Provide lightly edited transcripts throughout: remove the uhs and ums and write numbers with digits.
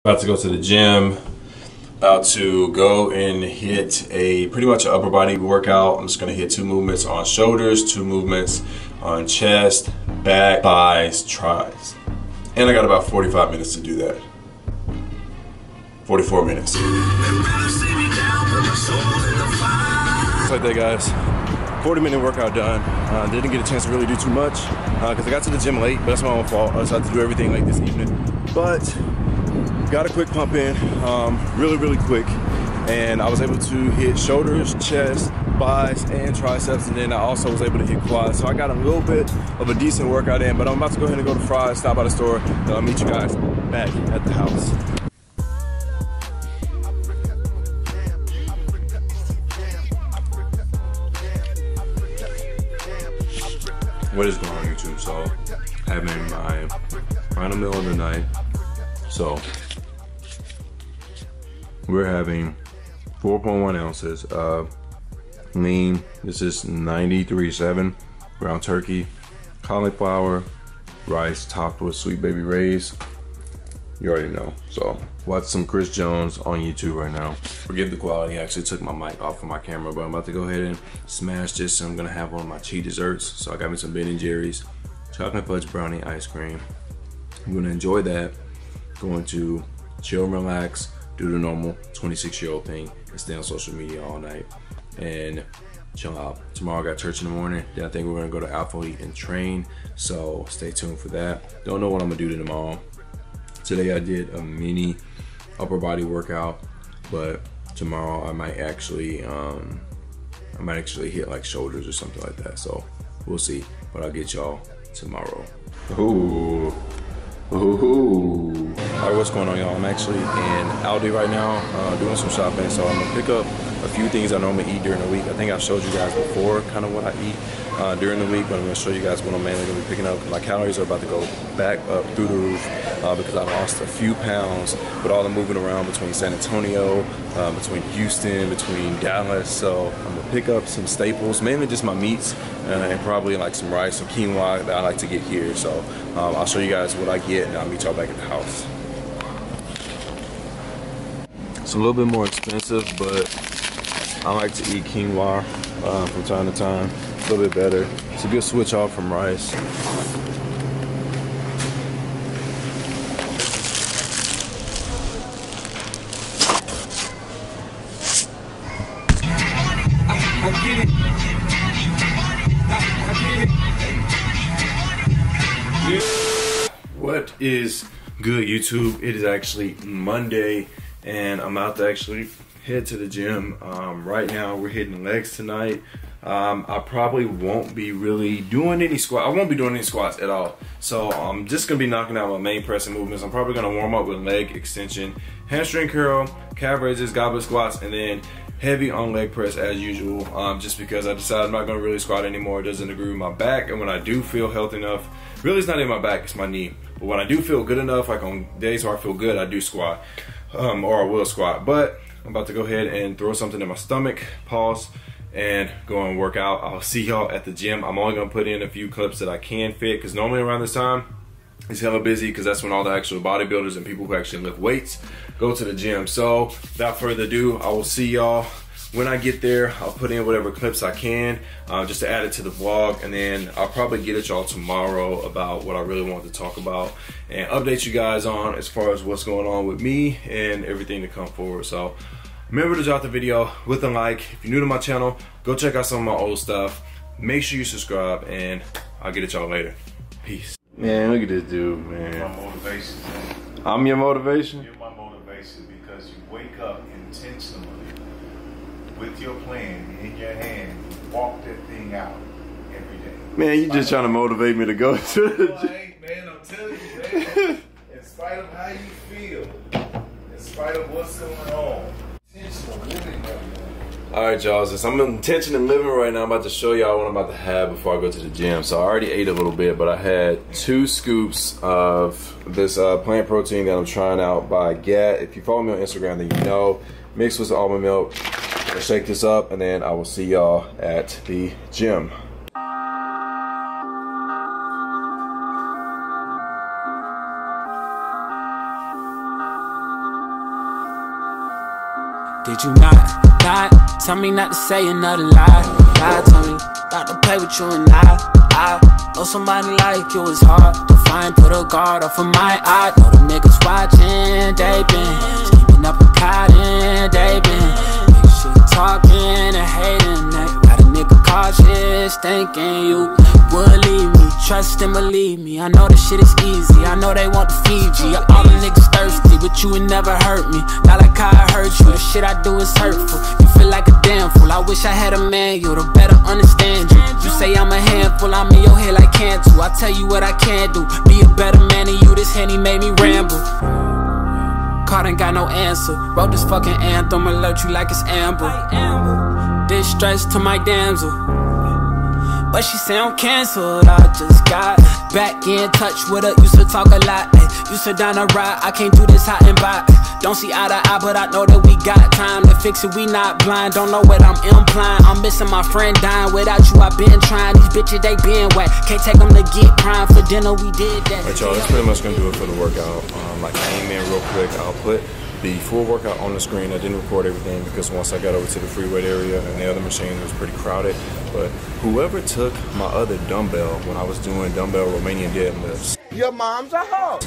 About to go to the gym. About to go and hit a pretty much an upper body workout. I'm just gonna hit 2 movements on shoulders, 2 movements on chest, back, thighs, tries. And I got about 45 minutes to do that. 44 minutes. Just like that, guys. 40-minute workout done. Didn't get a chance to really do too much because I got to the gym late, but that's my own fault. I decided to do everything late this evening. But got a quick pump in, really quick. And I was able to hit shoulders, chest, thighs, and triceps. And then I also was able to hit quads. So I got a little bit of a decent workout in, but I'm about to go ahead and go to Fry's, stop by the store. And I'll meet you guys back at the house. What is going on, YouTube? So, having my final meal of the night. So, we're having 4.1 ounces of lean. This is 93.7 ground turkey, cauliflower, rice topped with Sweet Baby Ray's. You already know. So, watch some Chris Jones on YouTube right now. Forgive the quality. I actually took my mic off of my camera, but I'm about to go ahead and smash this. I'm gonna have one of my cheat desserts. So I got me some Ben & Jerry's chocolate fudge brownie ice cream. I'm gonna enjoy that. Going to chill and relax, do the normal 26-year-old thing, and stay on social media all night and chill out. Tomorrow I got church in the morning. Then I think we're gonna go to Alpha Elite and train. So stay tuned for that. Don't know what I'm gonna do tomorrow. Today I did a mini upper body workout, but tomorrow I might actually hit like shoulders or something like that. So we'll see, but I'll get y'all tomorrow. Ooh. Ooh. All right, what's going on, y'all? I'm actually in Aldi right now, doing some shopping. So I'm gonna pick up a few things I normally eat during the week. I think I've showed you guys before kind of what I eat during the week, but I'm gonna show you guys what I'm mainly gonna be picking up. My calories are about to go back up through the roof because I lost a few pounds with all the moving around between San Antonio, between Houston, between Dallas. So I'm gonna pick up some staples, mainly just my meats and probably like some rice, some quinoa that I like to get here. So I'll show you guys what I get and I'll meet y'all back at the house. It's a little bit more expensive, but I like to eat quinoa from time to time. A little bit better. It's a good switch off from rice. What is good, YouTube? It is actually Monday and I'm about to actually head to the gym. Right now we're hitting legs tonight. I probably won't be really doing any squats. I won't be doing any squats at all. So I'm just gonna be knocking out my main pressing movements. I'm probably gonna warm up with leg extension, hamstring curl, calf raises, goblet squats, and then heavy on leg press as usual. Just because I decided I'm not gonna really squat anymore. It doesn't agree with my back, and when I do feel healthy enough, really it's not even my back, it's my knee. But when I do feel good enough, like on days where I feel good, I do squat, or I will squat. But I'm about to go ahead and throw something in my stomach, pause, and go and work out. I'll see y'all at the gym. I'm only gonna put in a few clips that I can fit, because normally around this time, it's hella busy, because that's when all the actual bodybuilders and people who actually lift weights go to the gym. So without further ado, I will see y'all when I get there. I'll put in whatever clips I can just to add it to the vlog, and then I'll probably get at y'all tomorrow about what I really want to talk about and update you guys on as far as what's going on with me and everything to come forward. So remember to drop the video with a like. If you're new to my channel, go check out some of my old stuff. Make sure you subscribe, and I'll get at y'all later. Peace. Man, look at this dude, man. My motivation. I'm your motivation? You're my motivation because you wake up intentionally with your plan in your hand, walk that thing out every day. Man, you just trying to motivate me to go to the gym. Man, I'm telling you, man. In spite of how you feel, in spite of what's going on, intentional living right now. Alright, y'all, since I'm intentionally living right now, I'm about to show y'all what I'm about to have before I go to the gym. So I already ate a little bit, but I had 2 scoops of this plant protein that I'm trying out by GAT. If you follow me on Instagram, then you know. Mixed with almond milk. I'll shake this up, and then I will see y'all at the gym. Did you not tell me not to say another lie? Lie to me, not to play with you and I know somebody like you is hard to find. Put a guard off of my eye. Know the niggas watching, they been keeping up and plotting, they been big shit talking and hating. Got a nigga cautious, thinking you would leave me. Trust and believe me, I know this shit is easy. I know they want the Fiji. All the niggas thirsty, but you would never hurt me. Not like how I hurt you, the shit I do is hurtful. You feel like a damn fool, I wish I had a manual to better understand you. You say I'm a handful, I'm in your head like Cantu. I tell you what I can do, be a better man than you. This Henny made me ramble. Caught ain't got no answer. Wrote this fucking anthem, alert you like it's amber. Distress to my damsel, but she say I'm cancelled. I just got back in touch with her. Used to talk a lot, used to down a ride. I can't do this hot and by. Don't see eye to eye, but I know that we got time to fix it. We not blind, don't know what I'm implying. I'm missing my friend dying. Without you, I been trying. These bitches, they been whack. Can't take them to get prime. For dinner, we did that. Alright, y'all, that's pretty much gonna do it for the workout. I came in real quick. I'll put the full workout on the screen. I didn't record everything because once I got over to the free weight area and the other machine, it was pretty crowded. But whoever took my other dumbbell when I was doing dumbbell Romanian deadlifts, your mom's a hoe.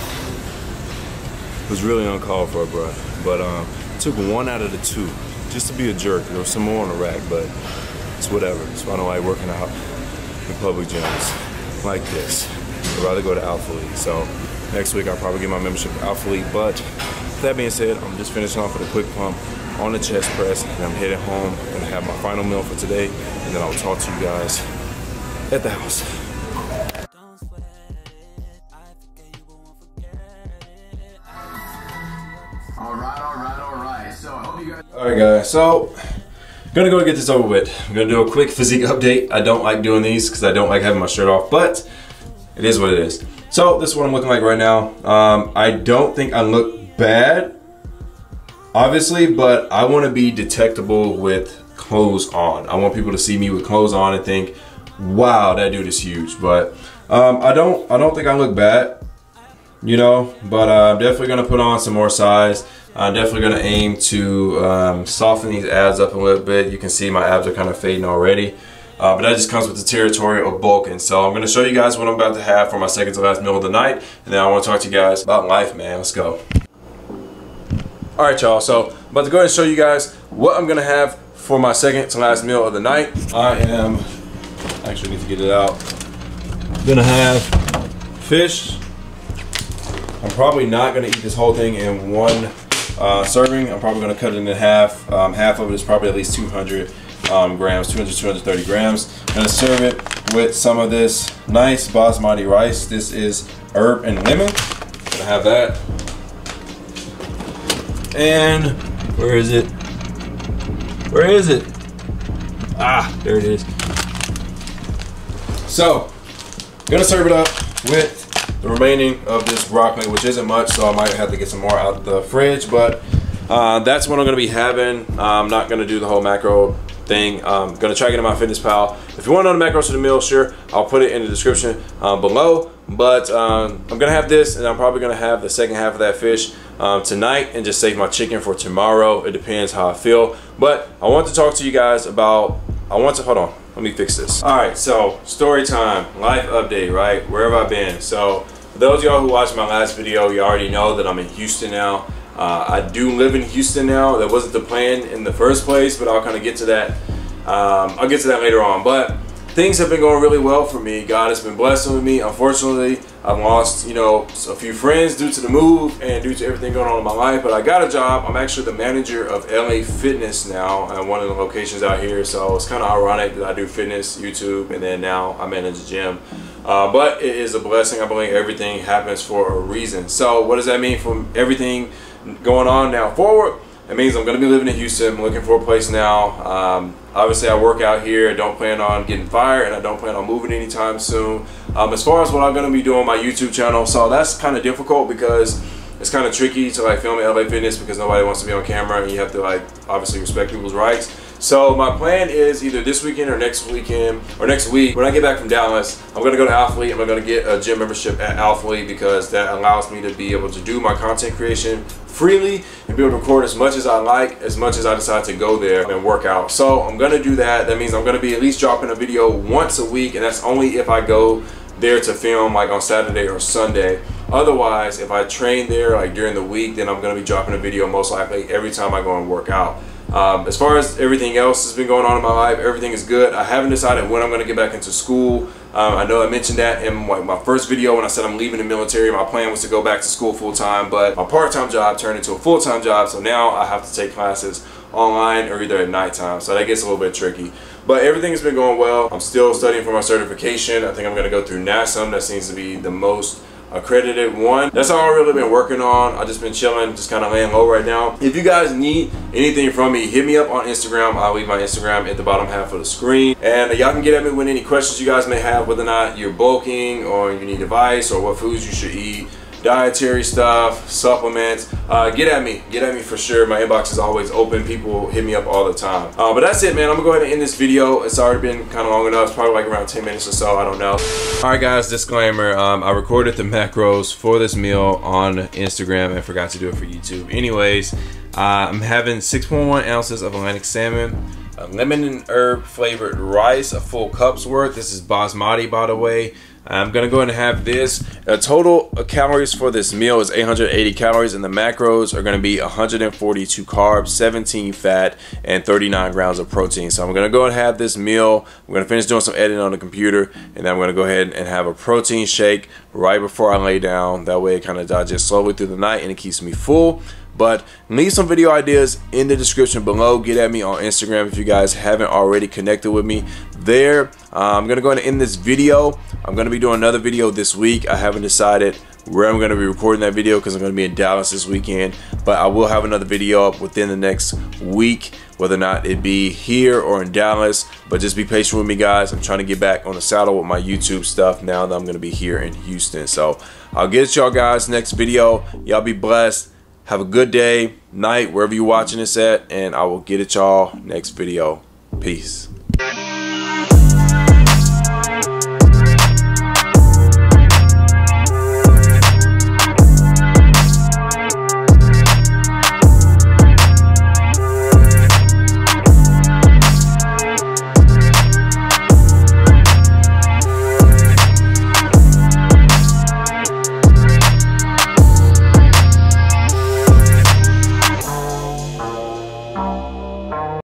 was really uncalled for, bro. But took one out of the two just to be a jerk. There was some more on the rack, but it's whatever. So I don't like working out in public gyms like this. I'd rather go to Alpha League. So next week I'll probably get my membership to Alpha League. But with that being said, I'm just finishing off with a quick pump on the chest press, and I'm headed home. I'm gonna have my final meal for today, and then I'll talk to you guys at the house. Alright. So I hope you guys. Alright guys, so gonna go get this over with. I'm gonna do a quick physique update. I don't like doing these because I don't like having my shirt off, but it is what it is. So this is what I'm looking like right now. I don't think I look bad, obviously, but I want to be detectable with clothes on. I want people to see me with clothes on and think, wow, that dude is huge. But I don't think I look bad, you know, but I'm definitely gonna put on some more size. I'm definitely gonna aim to soften these abs up a little bit. You can see my abs are kind of fading already. But that just comes with the territory of bulking. So I'm gonna show you guys what I'm about to have for my second to last meal of the night. And then I wanna talk to you guys about life, man. Let's go. All right, y'all, so I'm about to go ahead and show you guys what I'm gonna have for my second to last meal of the night. I actually need to get it out. I'm gonna have fish. I'm probably not gonna eat this whole thing in one serving. I'm probably gonna cut it in half. Half of it is probably at least 200 grams, 230 grams. I'm gonna serve it with some of this nice basmati rice. This is herb and lemon. Gonna have that. And where is it? Where is it? Ah, there it is. So, I'm gonna serve it up with the remaining of this broccoli, which isn't much, so I might have to get some more out the fridge, but that's what I'm gonna be having. I'm not gonna do the whole macro thing. I'm gonna try getting my FitnessPal. If you want to know the macros of the meal, sure, I'll put it in the description below. But I'm gonna have this, and I'm probably gonna have the second half of that fish tonight, and just save my chicken for tomorrow. It depends how I feel. But I want to talk to you guys about. Hold on. Let me fix this. All right, so story time, life update, right? Where have I been? So for those of y'all who watched my last video, you already know that I'm in Houston now. I do live in Houston now. That wasn't the plan in the first place, but I'll kind of get to that. I'll get to that later on. But things have been going really well for me. God has been blessing with me. Unfortunately, I've lost, you know, a few friends due to the move and due to everything going on in my life. But I got a job. I'm actually the manager of LA Fitness now at one of the locations out here. So it's kind of ironic that I do fitness, YouTube, and then now I manage a gym. But it is a blessing. I believe everything happens for a reason. So what does that mean from everything going on now forward? It means I'm going to be living in Houston. I'm looking for a place now. Obviously, I work out here. I don't plan on getting fired, and I don't plan on moving anytime soon. As far as what I'm going to be doing on my YouTube channel, so that's kind of difficult because it's kind of tricky to like film at LA Fitness because nobody wants to be on camera, and you have to like obviously respect people's rights. So my plan is either this weekend or next weekend or next week. When I get back from Dallas, I'm gonna go to Alpha League. I'm gonna get a gym membership at Alpha League because that allows me to be able to do my content creation freely and be able to record as much as I like, as much as I decide to go there and work out. So I'm gonna do that. That means I'm gonna be at least dropping a video once a week, and that's only if I go there to film like on Saturday or Sunday. Otherwise, if I train there like during the week, then I'm gonna be dropping a video most likely every time I go and work out. As far as everything else that's been going on in my life, everything is good. I haven't decided when I'm going to get back into school. I know I mentioned that in my first video when I said I'm leaving the military. My plan was to go back to school full-time, but my part-time job turned into a full-time job, so now I have to take classes online or either at nighttime, so that gets a little bit tricky. But everything has been going well. I'm still studying for my certification. I think I'm going to go through NASM. That seems to be the most accredited one. That's all I've really been working on. I've just been chilling, just kind of laying low right now. If you guys need anything from me, hit me up on Instagram. I'll leave my Instagram at the bottom half of the screen, and y'all can get at me with any questions you guys may have, whether or not you're bulking or you need advice or what foods you should eat, dietary stuff, supplements. Get at me for sure. My inbox is always open. People hit me up all the time. But that's it, man. I'm gonna go ahead and end this video. It's already been kind of long enough. It's probably like around 10 minutes or so, I don't know. All right guys, disclaimer, I recorded the macros for this meal on Instagram and forgot to do it for YouTube. Anyways, I'm having 6.1 ounces of Atlantic salmon, lemon and herb flavored rice, a full cup's worth. This is basmati, by the way. I'm gonna go ahead and have this. Total calories for this meal is 880 calories, and the macros are gonna be 142 carbs, 17 fat, and 39 grams of protein. So I'm gonna go and have this meal. I'm gonna finish doing some editing on the computer, and then I'm gonna go ahead and have a protein shake right before I lay down. That way it kind of digests slowly through the night and it keeps me full. But leave some video ideas in the description below. Get at me on Instagram if you guys haven't already connected with me there. I'm gonna go ahead and end this video. I'm gonna be doing another video this week. I haven't decided where I'm gonna be recording that video because I'm gonna be in Dallas this weekend, but I will have another video up within the next week, whether or not it be here or in Dallas. But just be patient with me, guys. I'm trying to get back on the saddle with my YouTube stuff now that I'm gonna be here in Houston. So I'll get at y'all guys next video. Y'all be blessed. Have a good day, night, wherever you're watching this at, and I will get at y'all next video. Peace.